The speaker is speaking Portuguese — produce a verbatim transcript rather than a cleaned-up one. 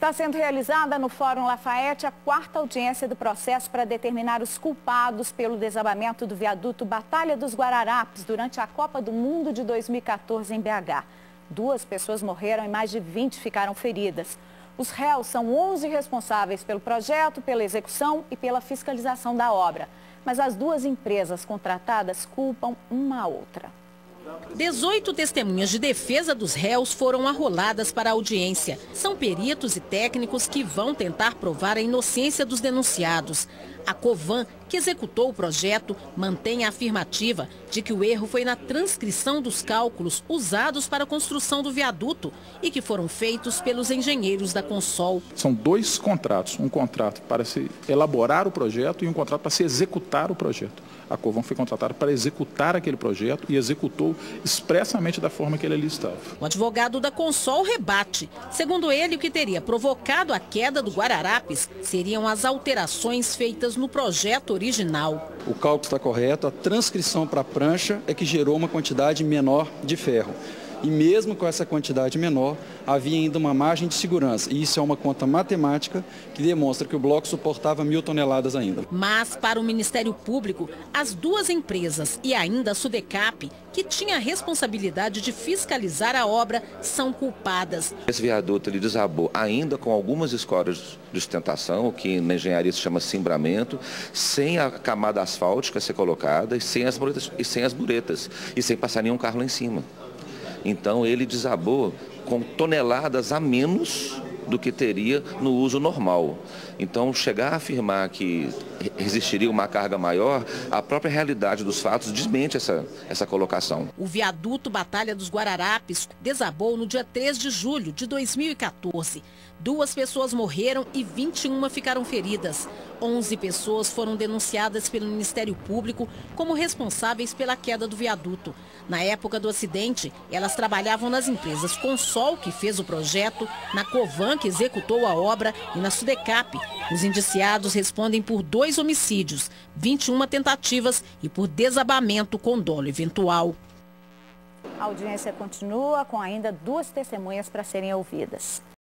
Está sendo realizada no Fórum Lafayette a quarta audiência do processo para determinar os culpados pelo desabamento do viaduto Batalha dos Guararapes durante a Copa do Mundo de dois mil e quatorze em B H. Duas pessoas morreram e mais de vinte ficaram feridas. Os réus são onze responsáveis pelo projeto, pela execução e pela fiscalização da obra. Mas as duas empresas contratadas culpam uma a outra. dezoito testemunhas de defesa dos réus foram arroladas para a audiência. São peritos e técnicos que vão tentar provar a inocência dos denunciados. A Covan, que executou o projeto, mantém a afirmativa de que o erro foi na transcrição dos cálculos usados para a construção do viaduto e que foram feitos pelos engenheiros da Consol. São dois contratos, um contrato para se elaborar o projeto e um contrato para se executar o projeto. A Covan foi contratada para executar aquele projeto e executou expressamente da forma que ele ali estava. O advogado da Consol rebate. Segundo ele, o que teria provocado a queda do Guararapes seriam as alterações feitas no projeto original. O cálculo está correto, a transcrição para a prancha é que gerou uma quantidade menor de ferro. E mesmo com essa quantidade menor, havia ainda uma margem de segurança. E isso é uma conta matemática que demonstra que o bloco suportava mil toneladas ainda. Mas, para o Ministério Público, as duas empresas e ainda a Sudecap, que tinha a responsabilidade de fiscalizar a obra, são culpadas. Esse viaduto ele desabou ainda com algumas escoras de sustentação, o que na engenharia se chama cimbramento, sem a camada asfáltica ser colocada e sem as muretas, e sem as muretas, e sem passar nenhum carro lá em cima. Então ele desabou com toneladas a menos do que teria no uso normal. Então chegar a afirmar que existiria uma carga maior, a própria realidade dos fatos desmente essa, essa colocação. O viaduto Batalha dos Guararapes desabou no dia três de julho de dois mil e quatorze. Duas pessoas morreram e vinte e uma ficaram feridas. onze pessoas foram denunciadas pelo Ministério Público como responsáveis pela queda do viaduto. Na época do acidente, elas trabalhavam nas empresas Consol, que fez o projeto, na Covan, que executou a obra, e na Sudecap. Os indiciados respondem por dois homicídios, vinte e uma tentativas e por desabamento com dolo eventual. A audiência continua com ainda duas testemunhas para serem ouvidas.